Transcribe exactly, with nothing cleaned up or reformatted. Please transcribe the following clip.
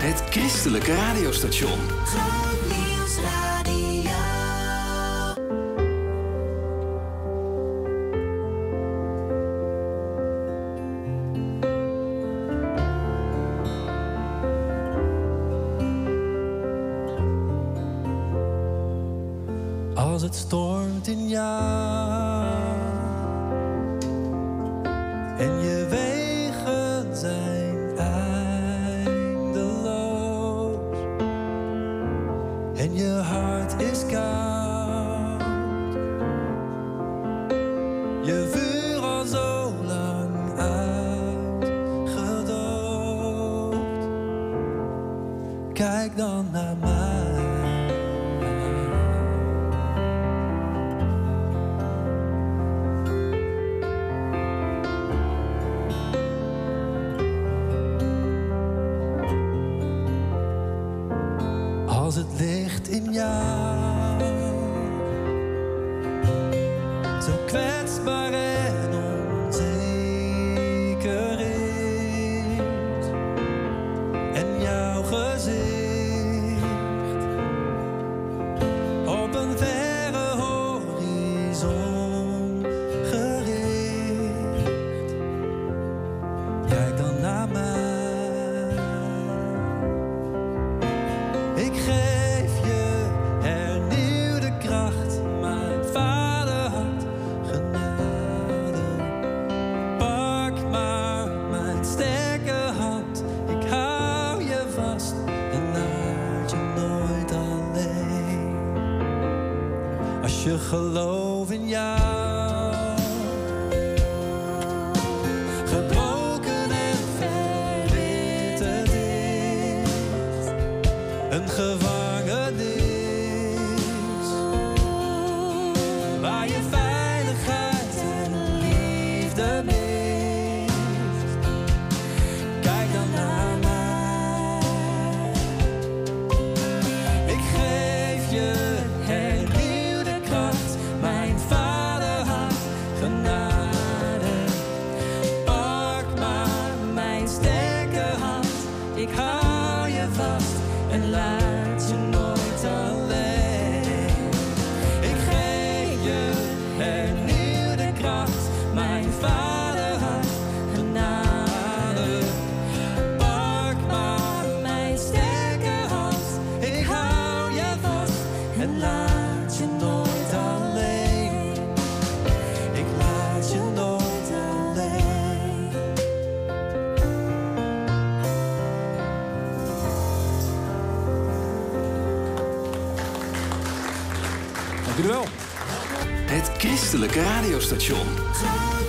Het christelijke radiostation. Groot Nieuws Radio. Als het stormt in jou en je wegen zijn eindeloos en je hart is koud, je vuur al zo lang uitgedoofd, kijk dan naar mij. Als het licht in jou zo kwetsbaar en onzeker is en jouw gezicht op een verre horizon gericht, kijk dan naar mij. Ik geef je hernieuwde kracht, mijn vader had genade. Pak maar mijn sterke hand, ik hou je vast en laat je nooit alleen. Als je gelooft in jou, gebroken en verwitterd is, een gevangenis waar je veiligheid en liefde mist. Kijk dan naar mij. Ik geef je hernieuwde kracht, mijn vader had genade. Pak maar mijn sterke hand, ik hou je vast en laat je nooit alleen. Ik geef je hernieuwde kracht, mijn vader had genade. Pak maar mijn sterke hand, ik hou je vast en laat je nooit alleen. Ik laat je nooit alleen. Dank u wel. Het christelijke radiostation. Groot